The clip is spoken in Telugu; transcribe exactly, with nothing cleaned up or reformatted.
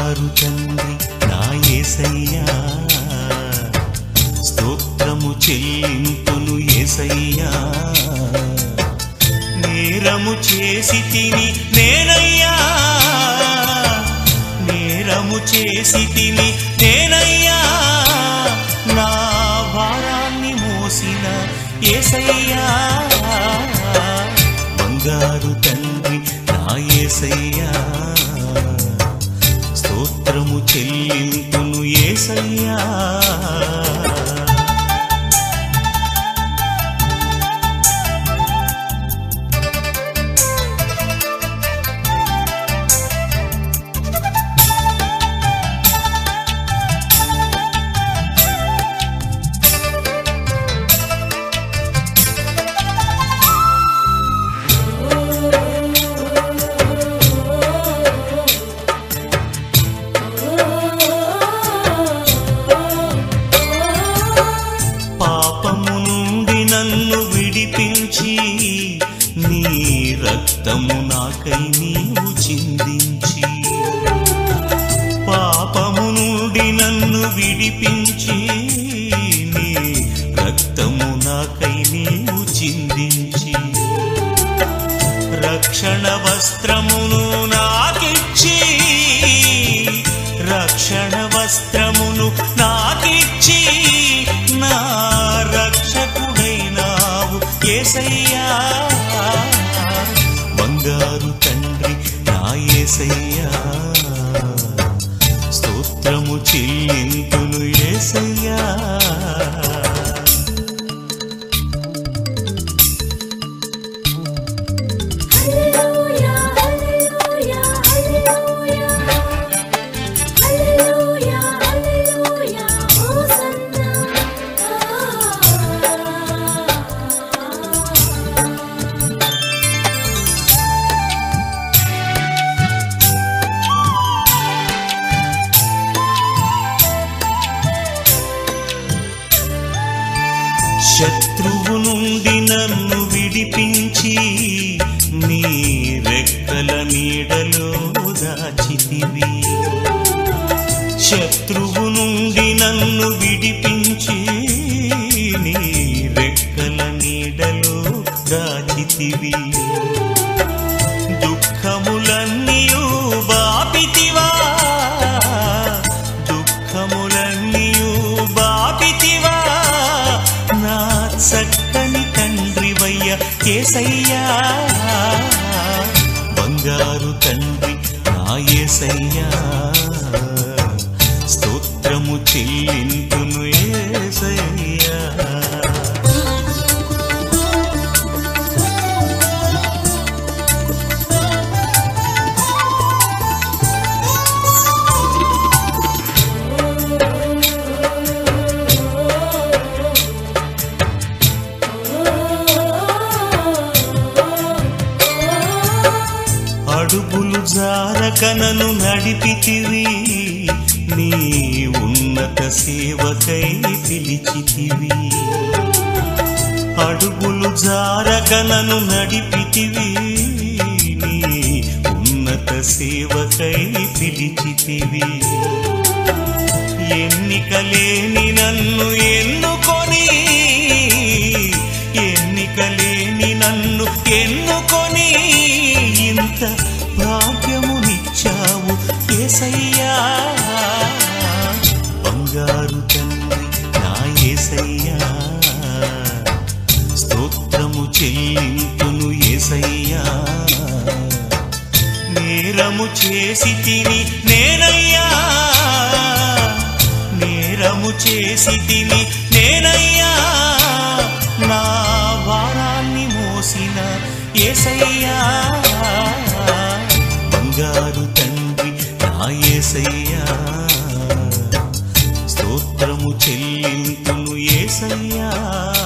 బంగారు తండ్రి నా యేసయ్యా స్తోత్రము చెల్లింతును యేసయ్యా నేరము చేసి తిని నేనయ్యా నేరము చేసి తిని నేనయ్యా నా భారాన్ని మోసిన యేసయ్యా బంగారు తండ్రి నా యేసయ్యా స్తోత్రము చెల్లింతును యేసయ్యా నీ రక్తము నాకై నీవు చిందించి పాపము నుండి నన్ను విడిపించి నీ రక్తము నాకై నీవు చిందించి రక్షణ వస్త్రమును నాకిచ్చి రక్షణ వస్త్రమును నాకిచ్చి నా రక్షకుడైనావు యేసయ్యా బంగారు తండ్రి నా యేసయ్యా స్తోత్రము చెల్లింతును యేసయ్యా శత్రువు నుండి నన్ను విడిపించి నీ రెక్కల నీడలో దాచితివి శత్రువు నుండి నన్ను విడిపించి నీ రెక్కల నీడలో దాచితివి దుఃఖములన్నీయు బాపితివా దుఃఖములన్నీయు బాపితివా నా చక్కని తండ్రివయ్య యేసయ్యా బంగారు తండ్రి నా యేసయ్యా స్తోత్రము చెల్లింతును యేసయ్యా అడుగులు జారకనను నడిపితివి నీ ఉన్నత సేవకై పిలిచితివి అడుగులు జారకనను నడిపితివి నీ ఉన్నత సేవకై పిలిచితివి ఎన్నికలేని నన్ను ఎన్నుకొని ఎన్నికలేని నన్ను ఎన్నుకొని ఇంత భాగ్యమునిచ్చావు యేసయ్యా బంగారు తండ్రి నా యేసయ్యా స్తోత్రము చెల్లింతును యేసయ్యా నేరము చేసి తిని నేనయ్యా నేరము చేసి తిని నేనయ్యా నా భారాన్ని మోసిన యేసయ్యా బంగారు తండ్రి నా యేసయ్యా స్తోత్రము చెల్లింతును యేసయ్యా